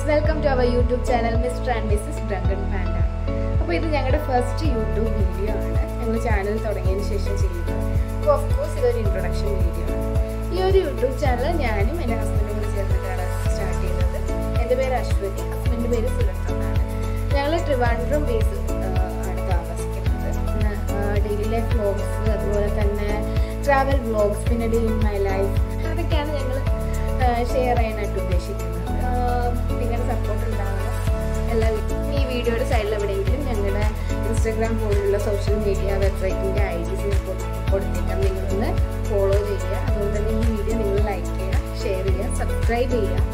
welcome to our YouTube channel Mr. and Mrs. Drunken Panda. അപ്പോൾ ഇത് ഞങ്ങളുടെ first YouTube video ആണ്. ഞങ്ങൾ ചാനൽ തുടങ്ങിയതിന് ശേഷം ചെയ്യുന്നത്. അപ്പോൾ ഓഫ് കോഴ്സ് ഇതൊരു ഇൻട്രൊഡക്ഷൻ വീഡിയോ ആണ്. ഈ ഒരു യൂട്യൂബ് ചാനൽ ഞാനും എൻ്റെ ഹസ്ബൻഡും കൂടി ചേർന്നിട്ടാണ് സ്റ്റാർട്ട് ചെയ്തത്. എൻ്റെ പേര് അശ്വതി, ഹസ്ബൻഡിൻ്റെ പേര് സുലക്ഷനാണ്. ഞങ്ങൾ ട്രിവാൻഡ്രം ബേസ് ആണ് താമസിക്കുന്നത്. ഡെയിലി ലൈഫ് വ്ലോഗ്സ്, അതുപോലെ തന്നെ ട്രാവൽ വ്ലോഗ്സ്, പിന്നെ ഡേ ഇൻ മൈ ലൈഫ്, അതൊക്കെയാണ് ഞങ്ങൾ ഷെയർ ചെയ്യാനായിട്ട് ഉദ്ദേശിക്കുന്നത്. നിങ്ങളുടെ സപ്പോർട്ട് ഉണ്ടാവണം. ഈ വീഡിയോയുടെ സൈഡിൽ എവിടെയെങ്കിലും ഞങ്ങളുടെ ഇൻസ്റ്റാഗ്രാം പോലുള്ള സോഷ്യൽ മീഡിയ വെബ്സൈറ്റിൻ്റെ IDs കൊടുത്തേക്കാം. നിങ്ങളൊന്ന് ഫോളോ ചെയ്യുക. അതുകൊണ്ട് തന്നെ ഈ വീഡിയോ നിങ്ങൾ ലൈക്ക് ചെയ്യുക, ഷെയർ ചെയ്യുക, സബ്സ്ക്രൈബ് ചെയ്യുക.